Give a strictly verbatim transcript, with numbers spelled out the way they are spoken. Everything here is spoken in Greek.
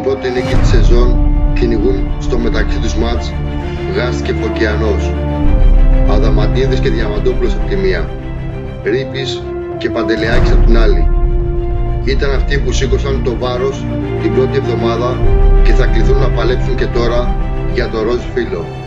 πρώτη νίκη της σεζόν κυνηγούν στο μεταξύ τους μάτς Γάς και Φωκιανός, Αδαμαντίδης και Διαμαντόπουλος από τη μία, Ρήπης και Παντελεάκης από την άλλη. Ήταν αυτοί που σήκωσαν το βάρος την πρώτη εβδομάδα και θα κληθούν να παλέψουν και τώρα για το ροζ φύλλο.